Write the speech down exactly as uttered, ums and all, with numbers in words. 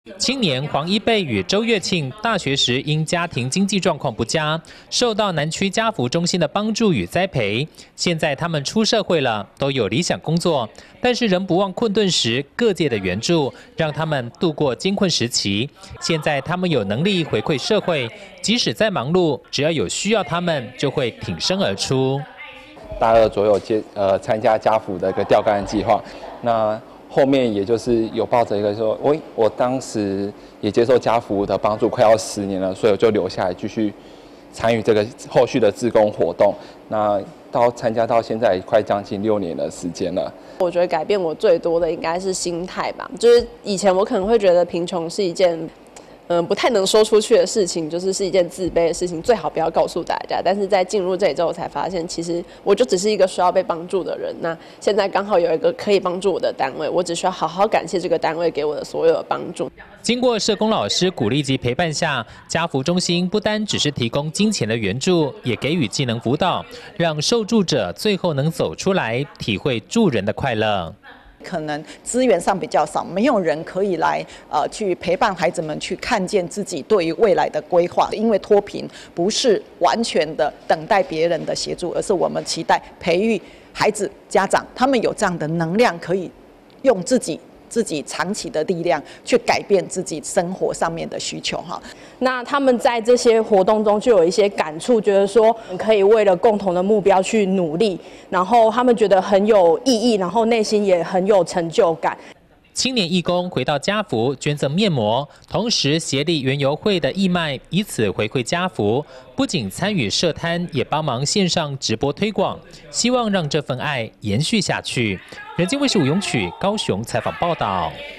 青年黄一贝与周月庆大学时因家庭经济状况不佳，受到南区家福中心的帮助与栽培。现在他们出社会了，都有理想工作，但是仍不忘困顿时各界的援助，让他们度过艰困时期。现在他们有能力回馈社会，即使再忙碌，只要有需要，他们就会挺身而出。 大二左右接呃参加家福的一个钓竿计划，那。后面也就是有抱着一个说，我我当时也接受家福的帮助，快要十年了，所以我就留下来继续参与这个后续的志工活动。那到参加到现在快将近六年的时间了。 我觉得改变我最多的应该是心态吧，就是以前我可能会觉得贫穷是一件。嗯，不太能说出去的事情，就是是一件自卑的事情，最好不要告诉大家。但是在进入这里之后，我才发现，其实我就只是一个需要被帮助的人。那现在刚好有一个可以帮助我的单位，我只需要好好感谢这个单位给我的所有的帮助。 经过社工老师鼓励及陪伴下，家福中心不单只是提供金钱的援助，也给予技能辅导，让受助者最后能走出来，体会助人的快乐。 可能资源上比较少，没有人可以来呃去陪伴孩子们去看见自己对于未来的规划。因为脱贫不是完全的等待别人的协助，而是我们期待培育孩子、家长，他们有这样的能量，可以用自己。自己长期的力量去改变自己生活上面的需求哈。 那他们在这些活动中就有一些感触，觉得说可以为了共同的目标去努力，然后他们觉得很有意义，然后内心也很有成就感。 青年义工回到家福捐赠面膜，同时协力园游会的义卖，以此回馈家福。不仅参与设摊，也帮忙线上直播推广，希望让这份爱延续下去。人间卫视吴永曲高雄采访报道。